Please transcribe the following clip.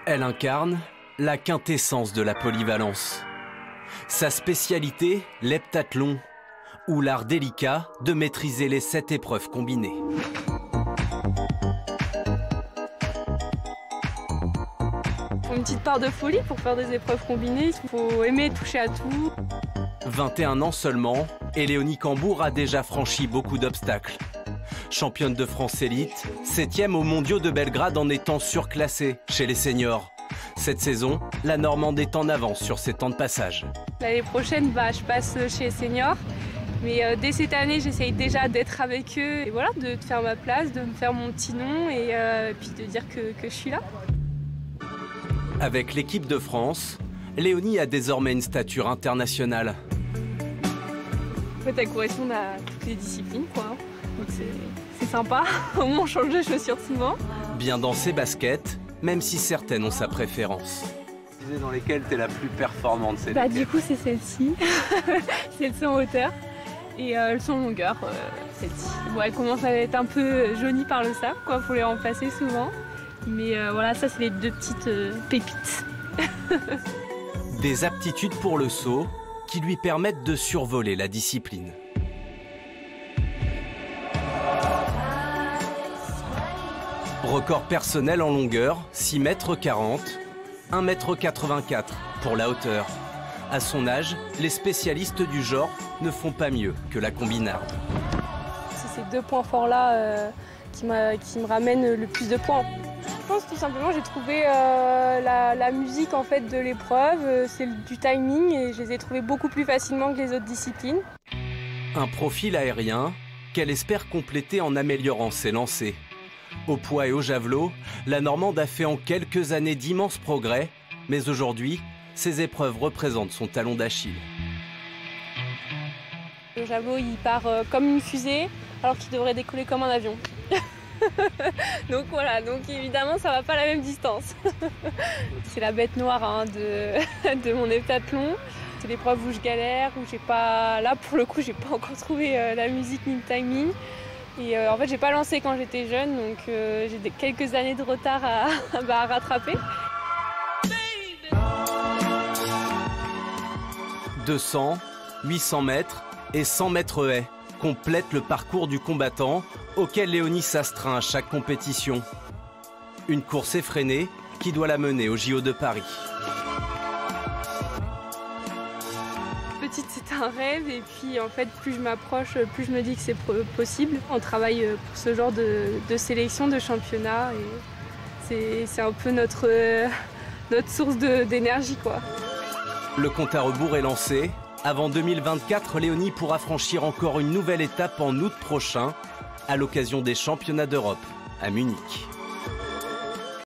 Elle incarne la quintessence de la polyvalence. Sa spécialité, l'heptathlon, ou l'art délicat de maîtriser les 7 épreuves combinées. Il faut une petite part de folie pour faire des épreuves combinées, il faut aimer toucher à tout. 21 ans seulement, et Léonie Cambourg a déjà franchi beaucoup d'obstacles. Championne de France élite, 7e aux mondiaux de Belgrade en étant surclassée chez les seniors. Cette saison, la Normande est en avance sur ses temps de passage. L'année prochaine, je passe chez les seniors. Mais dès cette année, j'essaye déjà d'être avec eux et voilà, de faire ma place, de me faire mon petit nom et puis de dire que je suis là. Avec l'équipe de France, Léonie a désormais une stature internationale. En fait, elle correspond à toutes les disciplines, quoi. Donc c'est sympa, au moins on change de chaussures souvent. Bien dans ses baskets, même si certaines ont sa préférence. Dans lesquelles tu es la plus performante, c'est du coup, c'est celle-ci. Celle-ci en hauteur. Et elles sont en longueur, celle-ci. Bon, elle commence à être un peu jaunie par le sable, quoi, faut les remplacer souvent. Mais voilà, ça c'est les 2 petites pépites. Des aptitudes pour le saut qui lui permettent de survoler la discipline. Record personnel en longueur, 6,40 m, 1,84 m pour la hauteur. À son âge, les spécialistes du genre ne font pas mieux que la combinarde. C'est ces 2 points forts-là qui me ramènent le plus de points. Je pense tout simplement j'ai trouvé la musique en fait de l'épreuve, c'est du timing et je les ai trouvés beaucoup plus facilement que les autres disciplines. Un profil aérien qu'elle espère compléter en améliorant ses lancers. Au poids et au javelot, la Normande a fait en quelques années d'immenses progrès, mais aujourd'hui, ces épreuves représentent son talon d'Achille. Le javelot, il part comme une fusée, alors qu'il devrait décoller comme un avion. Donc voilà, donc évidemment, ça va pas à la même distance. C'est la bête noire de mon heptathlon. C'est l'épreuve où je galère, où j'ai pas... Là, pour le coup, j'ai pas encore trouvé la musique ni le timing. Et en fait, j'ai pas lancé quand j'étais jeune, donc j'ai quelques années de retard à rattraper. 200, 800 mètres et 100 mètres haies complètent le parcours du combattant auquel Léonie s'astreint à chaque compétition. Une course effrénée qui doit la mener au JO de Paris. Petite, c'est un rêve et puis en fait, plus je m'approche, plus je me dis que c'est possible. On travaille pour ce genre de sélection, de championnat et c'est un peu notre source d'énergie, quoi. Le compte à rebours est lancé. Avant 2024, Léonie pourra franchir encore une nouvelle étape en août prochain, à l'occasion des championnats d'Europe à Munich.